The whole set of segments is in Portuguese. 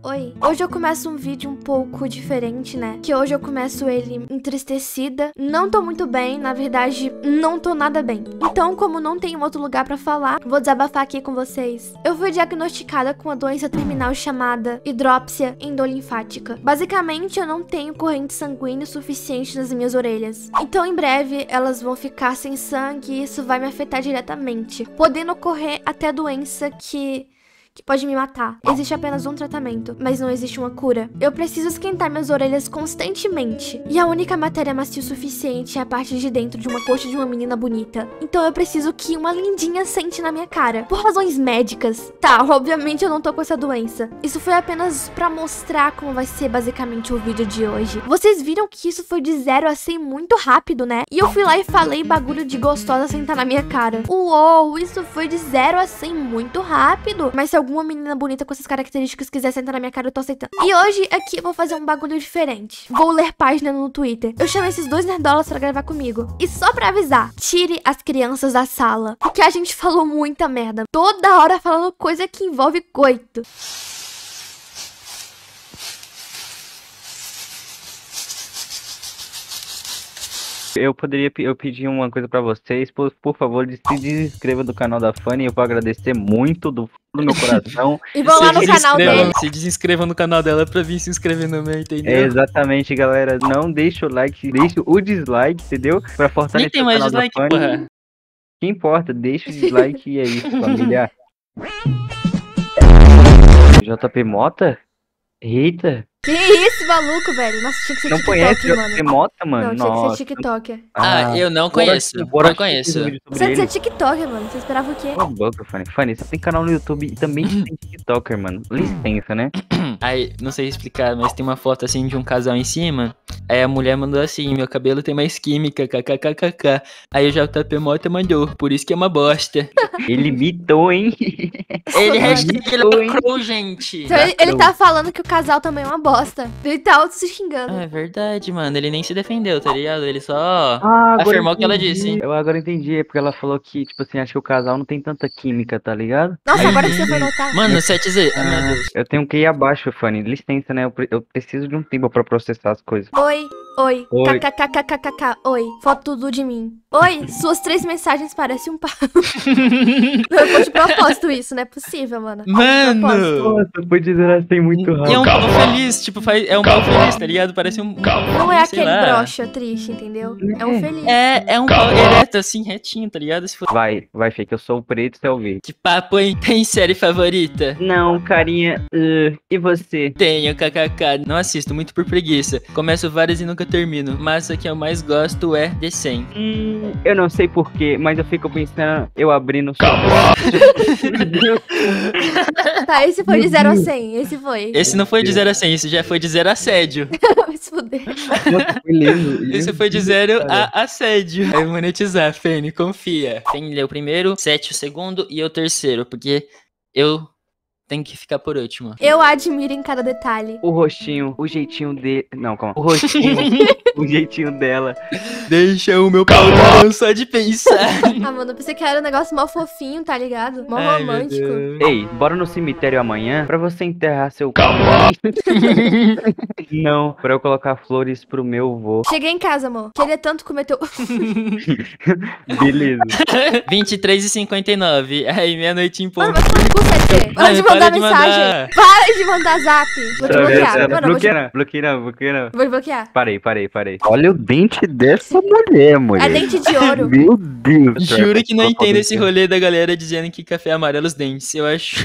Oi. Hoje eu começo um vídeo um pouco diferente, né? Que hoje eu começo ele entristecida. Não tô muito bem, na verdade, não tô nada bem. Então, como não tenho outro lugar pra falar, vou desabafar aqui com vocês. Eu fui diagnosticada com uma doença terminal chamada hidrópsia endolinfática. Basicamente, eu não tenho corrente sanguínea suficiente nas minhas orelhas. Então, em breve, elas vão ficar sem sangue e isso vai me afetar diretamente, podendo ocorrer até doença que pode me matar. Existe apenas um tratamento, mas não existe uma cura. Eu preciso esquentar minhas orelhas constantemente. E a única matéria macia o suficiente é a parte de dentro de uma coxa de uma menina bonita. Então eu preciso que uma lindinha sente na minha cara. Por razões médicas. Tá, obviamente eu não tô com essa doença. Isso foi apenas pra mostrar como vai ser basicamente o vídeo de hoje. Vocês viram que isso foi de 0 a 100 muito rápido, né? E eu fui lá e falei bagulho de gostosa sentar na minha cara. Uou, isso foi de 0 a 100 muito rápido. Mas se alguma menina bonita com essas características quiser sentar na minha cara, eu tô aceitando. E hoje aqui eu vou fazer um bagulho diferente. Vou ler página no Twitter. Eu chamei esses dois nerdolas pra gravar comigo. E só pra avisar, tire as crianças da sala. Porque a gente falou muita merda. Toda hora falando coisa que envolve coito. Eu pedi uma coisa pra vocês, por favor, se desinscreva do canal da Fanny, eu vou agradecer muito do fundo do meu coração. E vão lá no canal dele. Se desinscrevam no canal dela pra vir se inscrever no meu, entendeu? Exatamente, galera, não deixa o like, deixa o dislike, entendeu? Pra fortalecer Nem tem o mais canal dislike, da Fanny. porra. Que importa, deixa o dislike e é isso, família. JP Mota? Eita! Que isso, maluco, velho? Nossa, tinha que ser Não TikTok, conhece mano. JP Mota, mano? Não, tinha que Nossa. ser TikToker. Eu não conheço. Bora Não conheço. assistir um vídeo sobre Você ele. é TikToker, mano. Você esperava o quê? Cala a boca, Fanny. Fanny, você tem canal no YouTube e também tem TikToker, mano. Licença, né? Aí, não sei explicar, mas tem uma foto assim de um casal em cima. Aí a mulher mandou assim: meu cabelo tem mais química, kkkk. Aí o JP Mota mandou, por isso que é uma bosta. Ele mitou, hein? Ele hashtag lacrou, gente. Então ele tá falando que o casal também é uma bosta. Ele tá auto se xingando. É verdade, mano. Ele nem se defendeu, tá ligado? Ele só Agora afirmou o que ela entendi. disse. Eu agora entendi, é porque ela falou que, tipo assim, acho que o casal não tem tanta química, tá ligado? Nossa, agora que você foi notar. Mano, 7Z. Ai, meu Deus. Eu tenho que ir abaixo, Fanny. Licença, né? Eu preciso de um tempo pra processar as coisas. Oi, oi, Oi. kkkkkk, oi, foto tudo de mim. Oi, suas 3 mensagens parecem um pau. Não foi de propósito isso, não é possível, mano. Foi de propósito. Mano! Nossa, foi dizer assim muito E é um rápido. pau feliz, tipo, é um pau feliz, tá ligado? Parece um pau Não é feliz, sei aquele lá. broxa triste, entendeu? É um feliz. É um pau ereto, assim, retinho, tá ligado? Se for... Vai, Fê, que eu sou o preto e você é o verde. Que papo, hein? Tem série favorita? Não, carinha. E você? Tenho, kkk. Não assisto, muito por preguiça. Começo várias e nunca termino. Mas a que eu mais gosto é The 100. Eu não sei porquê, mas eu fico pensando, eu abrindo só. Tá, esse foi de 0 a 100, esse foi. Esse não foi de 0 a 100, esse já foi de 0 a assédio. Vai se fuder. Esse foi de 0 a assédio. Vai monetizar, Fene, confia. Fene leu o primeiro, 7 o segundo e eu o terceiro, porque eu tenho que ficar por último. Eu admiro em cada detalhe. O rostinho, o jeitinho dele. Não, calma. O rostinho, o jeitinho dela. Deixa o meu pau não só de pensar. Ah, mano, eu pensei que era um negócio mó fofinho, tá ligado? Mó Ai, meu romântico. Deus. Ei, bora no cemitério amanhã pra você enterrar seu pau. Não, pra eu colocar flores pro meu vô. Cheguei em casa, amor. Queria tanto comer teu... Beleza. 23h59. Aí, meia-noite em Mano, ponto. vai tomar no cu, 7G. Para de mandar mensagem. Para de mandar zap. Vou te bloquear. Mano, eu vou te... Bloqueia não. Vou te bloquear. Parei. Olha o dente dessa mulher, É dente de ouro. Meu Deus. Juro que não entendo esse rolê da galera dizendo que café amarela os dentes. Eu acho.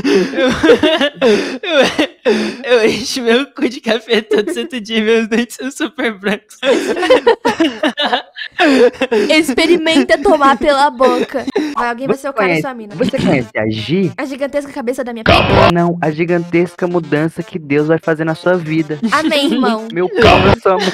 Eu encho meu cu de café todo santo dia. Meus dentes são super brancos. Experimenta tomar pela boca. Vai, alguém vai ser o cara da sua mina. Você conhece a Gi? A gigantesca cabeça da minha pica? Não, a gigantesca mudança que Deus vai fazer na sua vida. Amém, irmão. Meu pau na sua mão.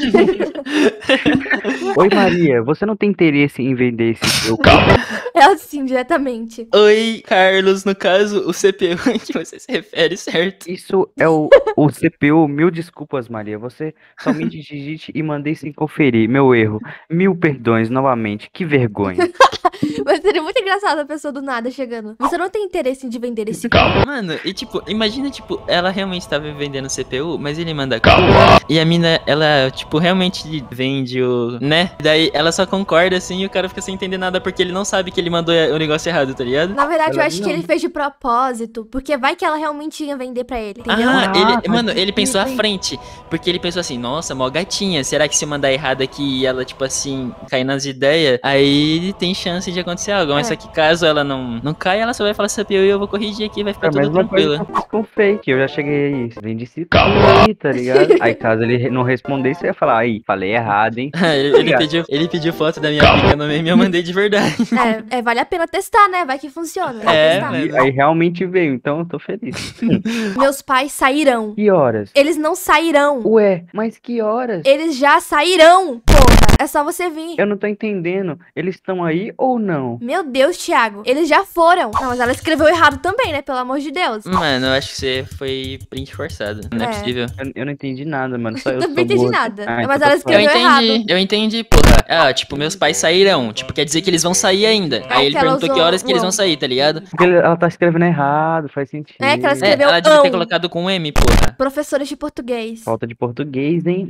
Oi, Maria, você não tem interesse em vender esse seu pau? É assim, diretamente. Oi, Carlos, no caso, o CPU que você se refere, certo? Isso É o CPU. Mil desculpas, Maria. Você somente digite e mandei sem conferir. Meu erro. Mil perdões novamente. Que vergonha. Mas seria muito engraçado a pessoa do nada chegando. Você não tem interesse de vender esse Mano, e tipo, imagina, tipo, ela realmente tava vendendo CPU, mas ele manda call. E a mina, ela, tipo, realmente vende o, né? Daí ela só concorda assim e o cara fica sem entender nada porque ele não sabe que ele mandou o negócio errado, tá ligado? Na verdade, eu Ela acho que não. ele fez de propósito, porque vai que ela realmente ia vender pra ele, entendeu? Ah, Ah, mano, faz ele pensou à sentido, hein? frente. Porque ele pensou assim, nossa, mó gatinha. Será que se eu mandar errado aqui e ela, tipo assim, cair nas ideias, aí tem chance de acontecer algo. Mas É. só que caso ela não caia, ela só vai falar CPU e eu vou corrigir aqui, vai É ficar a tudo mesma coisa que tranquilo. eu fiz com fake. Eu já cheguei aí. Vende esse aí, tá ligado? Aí caso ele não respondesse, eu ia falar, aí, falei errado, hein? ele, Ligado? ele pediu foto da minha pica no meme e eu mandei de verdade. Vale a pena testar, né? Vai que funciona. Vai É, testar. mano. Aí realmente veio, então eu tô feliz. Meus pais sairão. Que horas? Eles não sairão. Ué, mas que horas? Eles já sairão, porra. É só você vir. Eu não tô entendendo. Eles estão aí ou não? Meu Deus, Thiago. Eles já foram. Não, mas ela escreveu errado também, né? Pelo amor de Deus. Mano, eu acho que você foi print forçado. Não é É. possível. Eu não entendi nada, mano. Só eu Também sou entendi gordo. nada. Ah, Mas então ela tô Eu escreveu entendi, errado. eu entendi, porra. Ah, tipo, meus pais sairão. Tipo, quer dizer que eles vão sair ainda. É Aí ele que ela perguntou que usou horas que eles vão o- sair, tá ligado? Porque ela tá escrevendo errado, faz sentido. É que ela É, escreveu ela devia ter ão. colocado com M, porra. Professores de português. Falta de português, hein?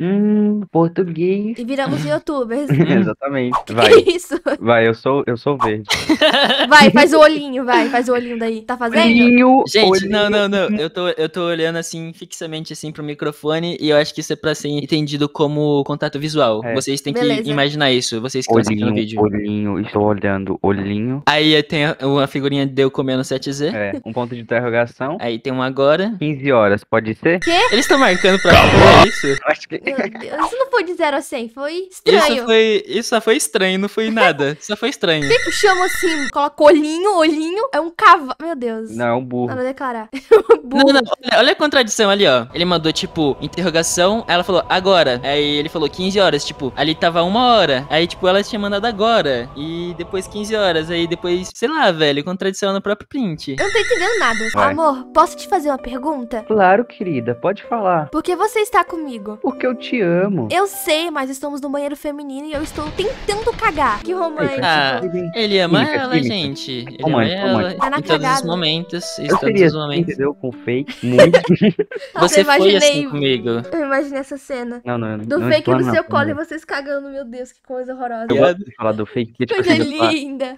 Português. E viramos youtubers. Exatamente. Vai, Que isso? vai, eu sou verde. Vai, faz o olhinho, vai. Faz o olhinho daí. Tá fazendo? Olhinho, Gente, não, olhinho. não, não. Eu tô olhando assim, fixamente assim pro microfone e eu acho que isso é pra ser entendido como contato visual. É. Vocês têm Beleza. que imaginar isso, vocês que estão assistindo o vídeo. Olhinho, estou olhando, olhinho. Aí tem uma figurinha de eu comendo 7Z. É, um ponto de interrogação. Aí tem um agora. 15 horas, pode ser? Eles estão marcando pra ver isso? Acho que. Meu Deus, isso não foi de 0 a 100, foi estranho. Isso só foi estranho, não foi nada. Só foi estranho. Por que que chama assim? Coloca olhinho, é um cavalo. Meu Deus. Não, é um burro. Nada a declarar. Não, não, olha a contradição ali, ó. Ele mandou, tipo, interrogação, aí ela falou, agora. Aí ele falou 15 horas, tipo, ali tava 1 hora. Aí, tipo, ela tinha mandado agora. E depois 15 horas. Aí depois, sei lá, velho, contradição no próprio print. Eu não tô entendendo nada. Vai. Amor, posso te fazer uma pergunta? Claro, querida, pode falar. Por que você está comigo? Porque eu te amo. Eu sei, mas estamos no banheiro feminino e eu estou tentando cagar. Que romântico. Ah, ele ama Química, ela, química. gente. Ele ama Romântico, ela romântico. Tá na em todos os cagada. momentos. Em Eu todos seria os assim, momentos. entendeu? Com fake, muito. Você Nossa, foi imaginei- assim comigo. Eu imaginei essa cena. Não, Do não fake estou, no não, seu colo e não. vocês cagando. Meu Deus, que coisa horrorosa. Eu gosto de falar do fake, porque tipo Coisa assim, eu linda.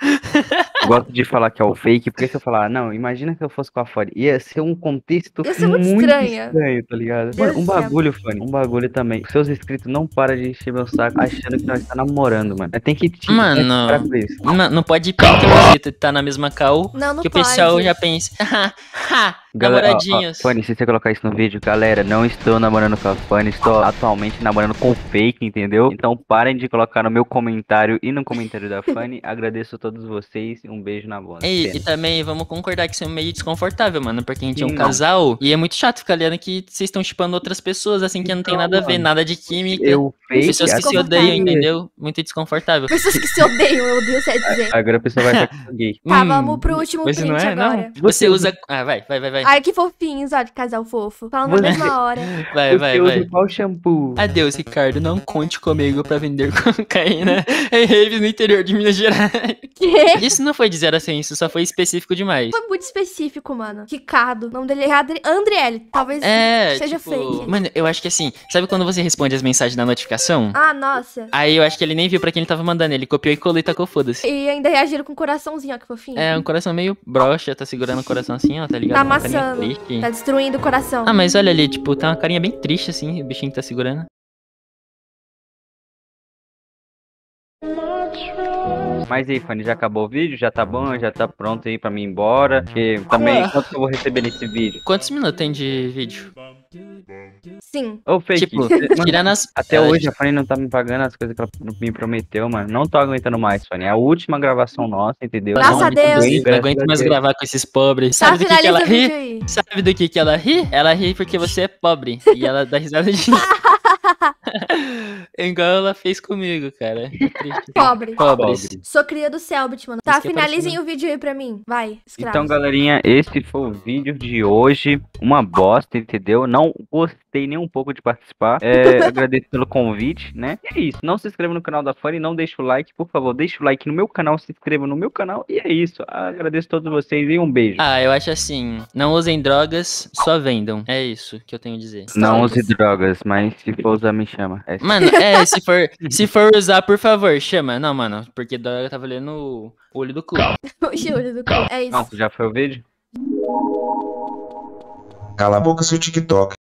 gosto de falar que é o fake, porque se eu falar, não, imagina que eu fosse com a Fanny, ia ser um contexto Ia ser muito estranha. estranho, tá ligado? Deus Mano, um do céu. bagulho, Fanny, um bagulho também. Os seus inscritos não param de encher meu saco achando que nós tá namorando, mano. Tem que te Mano. parar com isso. Não pode pink você tá na mesma cal. Não Que o pode. pessoal já pensa. Ha, Galera, namoradinhos. Fanny, se você colocar isso no vídeo, galera, não estou namorando com a Fanny, estou atualmente namorando com o fake, entendeu? Então parem de colocar no meu comentário e no comentário da Fanny. Agradeço a todos vocês e um beijo na bola. E também vamos concordar que isso é meio desconfortável, mano. Porque a gente é um Sim, casal e é muito chato ficar lendo que vocês estão chipando outras pessoas, assim, que não tem Então, nada a ver, mano, nada de química. Eu fake. Pessoas que se odeiam, entendeu? Muito desconfortável. Pessoas que se odeiam, eu odeio você dizer. Agora a pessoa vai ficar gay. Tá, vamos pro último Mas print não é, agora. não. Você usa. Ah, vai. Ai, que fofinhos, olha, que casal fofo. Falando na Você- mesma hora. Vai. Você usa qual shampoo? Adeus, Ricardo. Não conte comigo pra vender cocaína em raves no interior de Minas Gerais. Que? Isso não foi de 0 a 100, isso só foi específico demais. Foi muito específico, mano. Ricardo. O nome dele é Andriele. Talvez seja tipo, fake. Mano, eu acho que assim, sabe quando você responde as mensagens na notificação? Ah, nossa. Aí eu acho que ele nem viu pra quem ele tava mandando, ele copiou e colou e tacou foda-se. E ainda reagiram com um coraçãozinho, ó, que fofinho. É, um coração meio broxa, tá segurando o coração assim, ó, tá ligado? Tá Uma carinha amassando. triste. Tá destruindo o coração. Ah, mas olha ali, tipo, tá uma carinha bem triste assim, o bichinho que tá segurando. Mas aí, Fanny, já acabou o vídeo? Já tá bom? Já tá pronto aí pra mim ir embora? Porque também, Ah. quanto que eu vou receber nesse vídeo? Quantos minutos tem de vídeo? Sim. Ô, fake, Tipo, mano, tirando as. até ela- hoje a Fanny não tá me pagando as coisas que ela me prometeu, mano. Não tô aguentando mais, Fanny. É a última gravação nossa, entendeu? Graças Não, a Deus. Bem, Não graças aguento a mais Deus. gravar com esses pobres. Tá, Sabe do que finaliza ela o vídeo ri? aí. Sabe do que ela ri? Ela ri porque você é pobre. E ela dá risada de. Igual ela fez comigo, cara. É triste. Pobre. Pobres. Pobre. Sou cria do Selbit, mano. Tá, Isso que é finalizem parecido. o vídeo aí pra mim. Vai, escravos. Então, galerinha, esse foi o vídeo de hoje. Uma bosta, entendeu? Não gostei nem um pouco de participar. Agradeço pelo convite, né? E é isso. Não se inscreva no canal da Fanny, não deixa o like. Por favor, deixa o like no meu canal, se inscreva no meu canal. E é isso. Agradeço a todos vocês e um beijo. Ah, eu acho assim, não usem drogas, só vendam. É isso que eu tenho a dizer. Não Stories. use drogas, mas se for usar, me chama. Mano, se for usar, por favor, chama. Não, mano, porque droga tá valendo o olho do cu. O Júlio do cu. É isso. Pronto, já foi o vídeo? Cala a boca, seu TikTok.